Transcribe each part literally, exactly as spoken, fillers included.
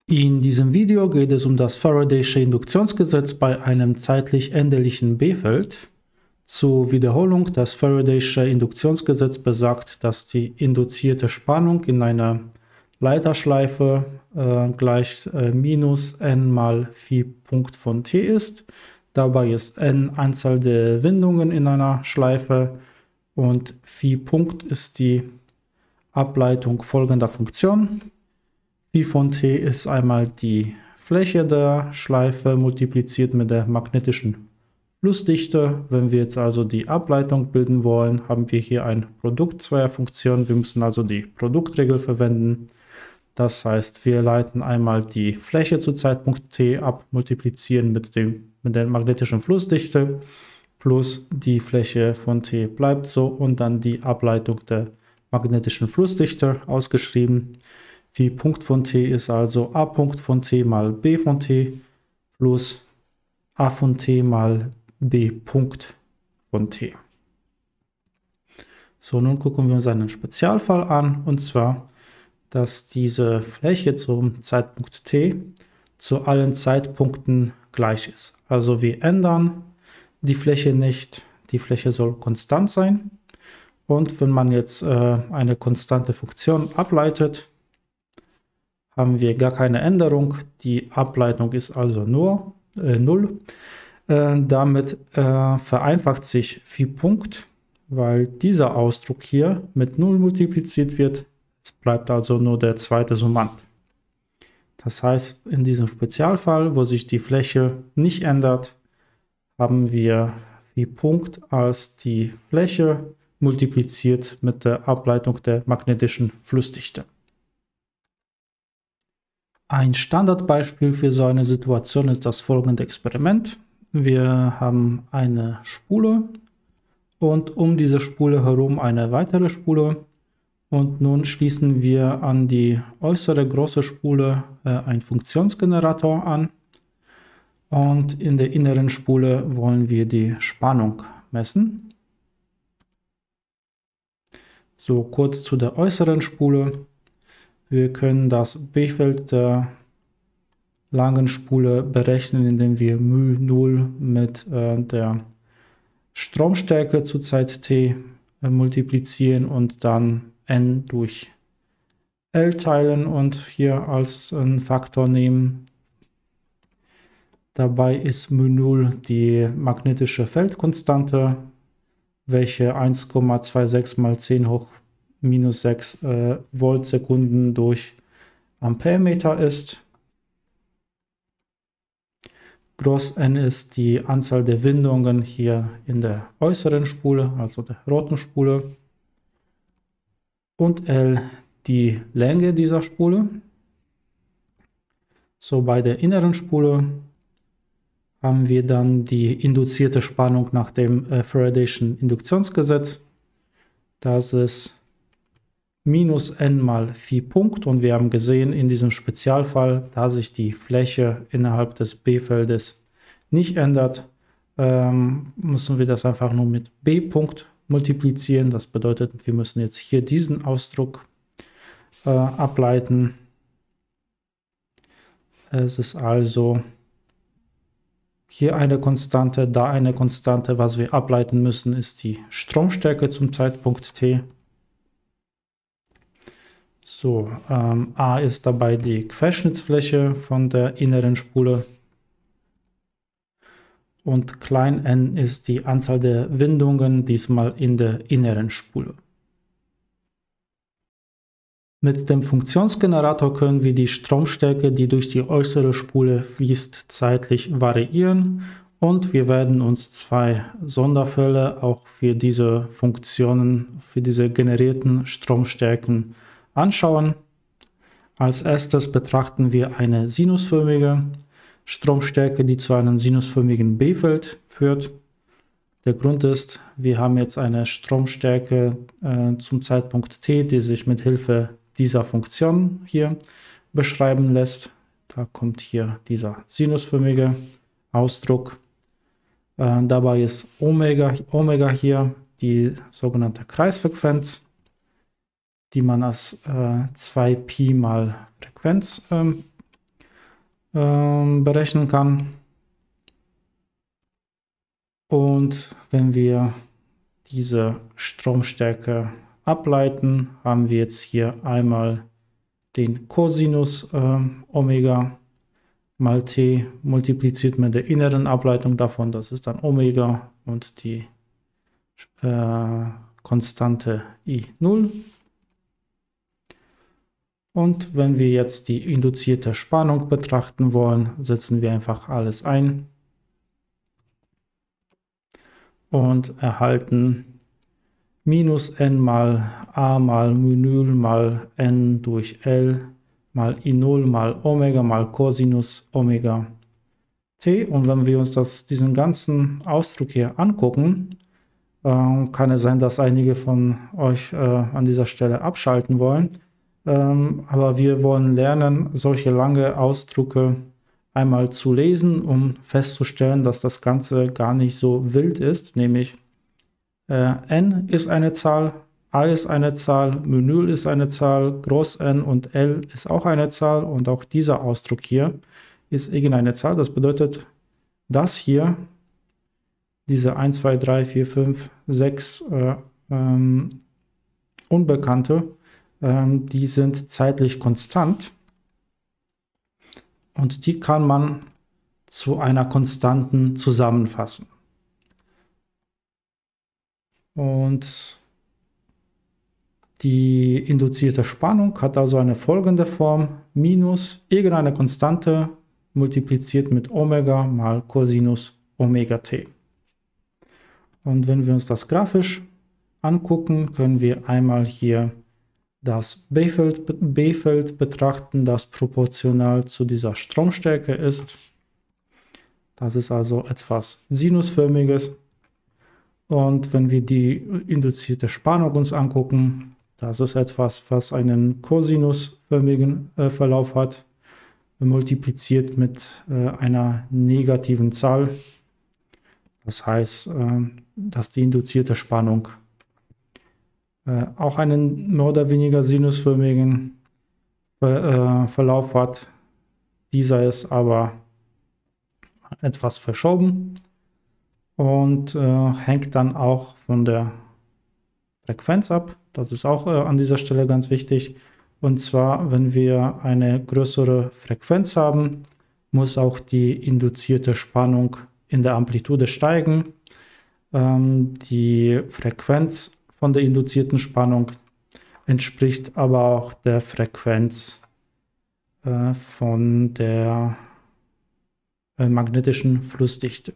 In diesem Video geht es um das Faradaysche Induktionsgesetz bei einem zeitlich endlichen B-Feld. Zur Wiederholung, das Faradaysche Induktionsgesetz besagt, dass die induzierte Spannung in einer Leiterschleife äh, gleich äh, minus n mal Phi Punkt von t ist. Dabei ist n Anzahl der Windungen in einer Schleife und Phi Punkt ist die Ableitung folgender Funktion. Phi von t ist einmal die Fläche der Schleife multipliziert mit der magnetischen Flussdichte. Wenn wir jetzt also die Ableitung bilden wollen, haben wir hier ein Produkt zweier Funktionen. Wir müssen also die Produktregel verwenden. Das heißt, wir leiten einmal die Fläche zu Zeitpunkt t ab, multiplizieren mit, dem, mit der magnetischen Flussdichte, plus die Fläche von t bleibt so und dann die Ableitung der magnetischen Flussdichte ausgeschrieben. Phi Punkt von t ist also a Punkt von t mal b von t plus a von t mal b Punkt von t. So, nun gucken wir uns einen Spezialfall an, und zwar, dass diese Fläche zum Zeitpunkt t zu allen Zeitpunkten gleich ist. Also wir ändern die Fläche nicht, die Fläche soll konstant sein. Und wenn man jetzt äh, eine konstante Funktion ableitet, haben wir gar keine Änderung. Die Ableitung ist also nur äh, null. Äh, damit äh, vereinfacht sich Phi Punkt, weil dieser Ausdruck hier mit null multipliziert wird. Es bleibt also nur der zweite Summand. Das heißt, in diesem Spezialfall, wo sich die Fläche nicht ändert, haben wir Phi Punkt als die Fläche multipliziert mit der Ableitung der magnetischen Flussdichte. Ein Standardbeispiel für so eine Situation ist das folgende Experiment. Wir haben eine Spule und um diese Spule herum eine weitere Spule. Und nun schließen wir an die äußere große Spule äh, einen Funktionsgenerator an. Und in der inneren Spule wollen wir die Spannung messen. So, kurz zu der äußeren Spule. Wir können das B-Feld der langen Spule berechnen, indem wir μ null mit äh, der Stromstärke zu Zeit t äh, multiplizieren und dann n durch L teilen und hier als einen Faktor nehmen. Dabei ist μ null die magnetische Feldkonstante, welche eins Komma sechsundzwanzig mal zehn hoch minus sechs äh, Voltsekunden durch Amperemeter ist. Groß N ist die Anzahl der Windungen hier in der äußeren Spule, also der roten Spule. Und L die Länge dieser Spule. So, bei der inneren Spule haben wir dann die induzierte Spannung nach dem äh, Faradayschen Induktionsgesetz. Das ist minus n mal Phi Punkt, und wir haben gesehen in diesem Spezialfall, da sich die Fläche innerhalb des B-Feldes nicht ändert, ähm, müssen wir das einfach nur mit b Punkt multiplizieren. Das bedeutet, wir müssen jetzt hier diesen Ausdruck äh, ableiten. Es ist also hier eine Konstante, da eine Konstante. Was wir ableiten müssen, ist die Stromstärke zum Zeitpunkt t. So, ähm, A ist dabei die Querschnittsfläche von der inneren Spule und klein n ist die Anzahl der Windungen, diesmal in der inneren Spule. Mit dem Funktionsgenerator können wir die Stromstärke, die durch die äußere Spule fließt, zeitlich variieren, und wir werden uns zwei Sonderfälle auch für diese Funktionen, für diese generierten Stromstärken anschauen. Als erstes betrachten wir eine sinusförmige Stromstärke, die zu einem sinusförmigen B-Feld führt. Der Grund ist, wir haben jetzt eine Stromstärke äh, zum Zeitpunkt t, die sich mit Hilfe dieser Funktion hier beschreiben lässt. Da kommt hier dieser sinusförmige Ausdruck. Äh, dabei ist Omega, Omega hier die sogenannte Kreisfrequenz, die man als äh, zwei Pi mal Frequenz ähm, ähm, berechnen kann. Und wenn wir diese Stromstärke ableiten, haben wir jetzt hier einmal den Cosinus äh, Omega mal t multipliziert mit der inneren Ableitung davon, das ist dann Omega und die äh, Konstante I null. Und wenn wir jetzt die induzierte Spannung betrachten wollen, setzen wir einfach alles ein und erhalten minus n mal a mal μ null mal n durch L mal I null mal Omega mal Cosinus Omega t. Und wenn wir uns das, diesen ganzen Ausdruck hier angucken, äh, kann es sein, dass einige von euch äh, an dieser Stelle abschalten wollen. Ähm, aber wir wollen lernen, solche lange Ausdrücke einmal zu lesen, um festzustellen, dass das Ganze gar nicht so wild ist, nämlich äh, n ist eine Zahl, a ist eine Zahl, μ null ist eine Zahl, groß N und L ist auch eine Zahl und auch dieser Ausdruck hier ist irgendeine Zahl. Das bedeutet, das hier, diese eins, zwei, drei, vier, fünf, sechs äh, ähm, Unbekannte, ähm, die sind zeitlich konstant und die kann man zu einer Konstanten zusammenfassen. Und die induzierte Spannung hat also eine folgende Form: minus irgendeine Konstante multipliziert mit Omega mal Cosinus Omega t. Und wenn wir uns das grafisch angucken, können wir einmal hier das B-Feld B-Feld betrachten, das proportional zu dieser Stromstärke ist. Das ist also etwas Sinusförmiges. Und wenn wir die induzierte Spannung uns angucken, das ist etwas, was einen kosinusförmigen äh, Verlauf hat, multipliziert mit äh, einer negativen Zahl. Das heißt, äh, dass die induzierte Spannung äh, auch einen mehr oder weniger sinusförmigen äh, Verlauf hat. Dieser ist aber etwas verschoben und äh, hängt dann auch von der Frequenz ab. Das ist auch äh, an dieser Stelle ganz wichtig. Und zwar, wenn wir eine größere Frequenz haben, muss auch die induzierte Spannung in der Amplitude steigen. Ähm, die Frequenz von der induzierten Spannung entspricht aber auch der Frequenz äh, von der äh, magnetischen Flussdichte.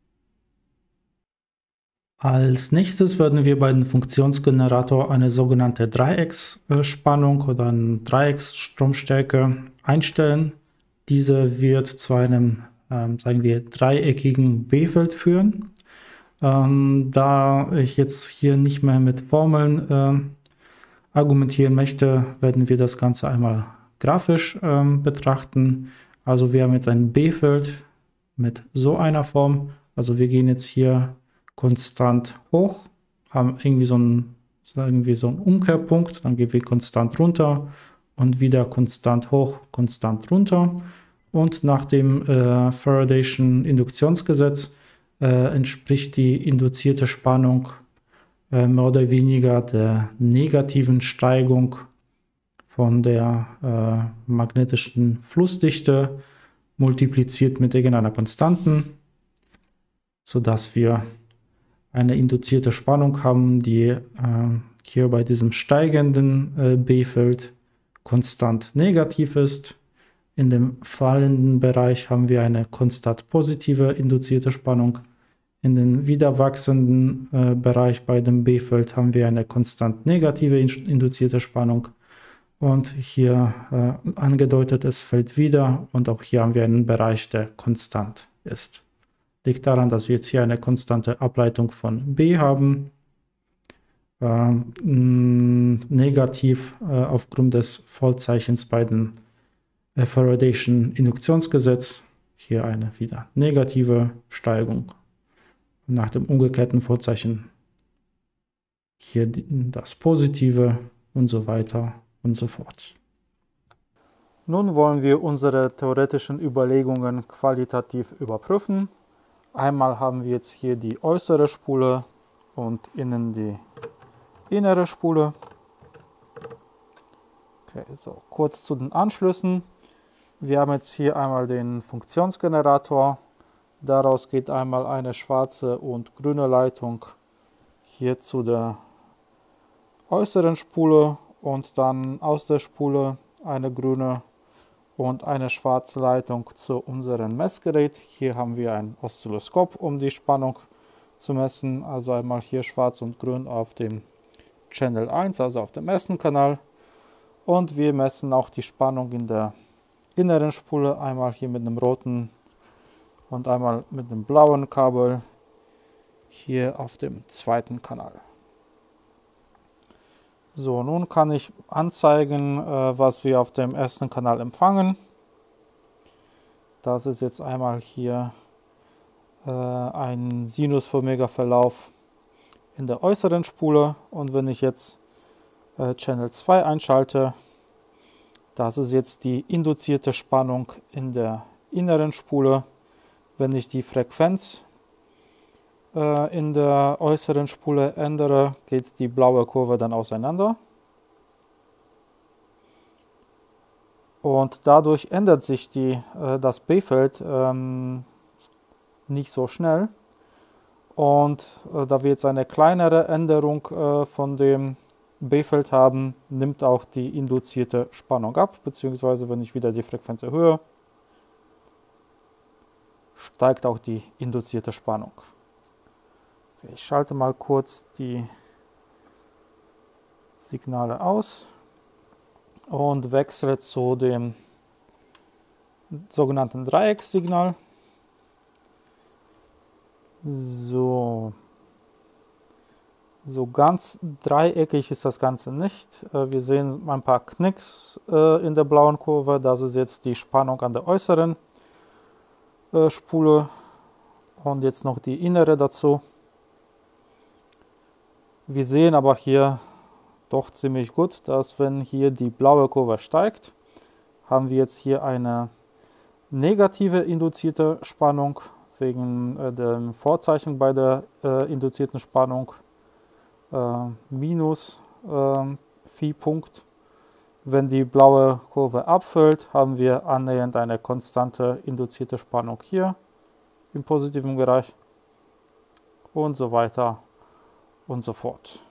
Als nächstes werden wir bei dem Funktionsgenerator eine sogenannte Dreiecksspannung oder eine Dreiecksstromstärke einstellen. Diese wird zu einem, ähm, sagen wir, dreieckigen B-Feld führen. Ähm, da ich jetzt hier nicht mehr mit Formeln äh, argumentieren möchte, werden wir das Ganze einmal grafisch ähm, betrachten. Also wir haben jetzt ein B-Feld mit so einer Form. Also wir gehen jetzt hier konstant hoch, haben irgendwie so einen, sagen wir so einen Umkehrpunkt, dann gehen wir konstant runter und wieder konstant hoch, konstant runter. Und nach dem äh, Faradayschen Induktionsgesetz äh, entspricht die induzierte Spannung äh, mehr oder weniger der negativen Steigung von der äh, magnetischen Flussdichte multipliziert mit irgendeiner Konstanten, sodass wir eine induzierte Spannung haben, die äh, hier bei diesem steigenden äh, B-Feld konstant negativ ist. In dem fallenden Bereich haben wir eine konstant positive induzierte Spannung. In dem wieder wachsenden äh, Bereich bei dem B-Feld haben wir eine konstant negative induzierte Spannung. Und hier äh, angedeutet, es fällt wieder und auch hier haben wir einen Bereich, der konstant ist. Liegt daran, dass wir jetzt hier eine konstante Ableitung von B haben. Äh, negativ äh, aufgrund des Vollzeichens bei dem äh, Faradayschen Induktionsgesetz. Hier eine wieder negative Steigung. Nach dem umgekehrten Vorzeichen hier die, das Positive und so weiter und so fort. Nun wollen wir unsere theoretischen Überlegungen qualitativ überprüfen. Einmal haben wir jetzt hier die äußere Spule und innen die innere Spule. Okay, so kurz zu den Anschlüssen. Wir haben jetzt hier einmal den Funktionsgenerator. Daraus geht einmal eine schwarze und grüne Leitung hier zu der äußeren Spule und dann aus der Spule eine grüne und eine schwarze Leitung zu unserem Messgerät. Hier haben wir ein Oszilloskop, um die Spannung zu messen. Also einmal hier schwarz und grün auf dem Channel eins, also auf dem ersten Kanal. Und wir messen auch die Spannung in der inneren Spule, einmal hier mit einem roten und einmal mit einem blauen Kabel hier auf dem zweiten Kanal. So, nun kann ich anzeigen, äh, was wir auf dem ersten Kanal empfangen. Das ist jetzt einmal hier äh, ein sinusförmiger Verlauf in der äußeren Spule. Und wenn ich jetzt äh, Channel zwei einschalte, das ist jetzt die induzierte Spannung in der inneren Spule. Wenn ich die Frequenz in der äußeren Spule ändere, geht die blaue Kurve dann auseinander. Und dadurch ändert sich die, äh, das B-Feld ähm, nicht so schnell. Und äh, da wir jetzt eine kleinere Änderung äh, von dem B-Feld haben, nimmt auch die induzierte Spannung ab, beziehungsweise wenn ich wieder die Frequenz erhöhe, steigt auch die induzierte Spannung. Okay, ich schalte mal kurz die Signale aus und wechsle zu dem sogenannten Dreieckssignal. So, so ganz dreieckig ist das Ganze nicht. Wir sehen ein paar Knicks in der blauen Kurve. Das ist jetzt die Spannung an der äußeren Spule und jetzt noch die innere dazu. Wir sehen aber hier doch ziemlich gut, dass wenn hier die blaue Kurve steigt, haben wir jetzt hier eine negative induzierte Spannung wegen äh, dem Vorzeichen bei der äh, induzierten Spannung äh, minus äh, Phi-Punkt. Wenn die blaue Kurve abfällt, haben wir annähernd eine konstante induzierte Spannung hier im positiven Bereich und so weiter und so fort.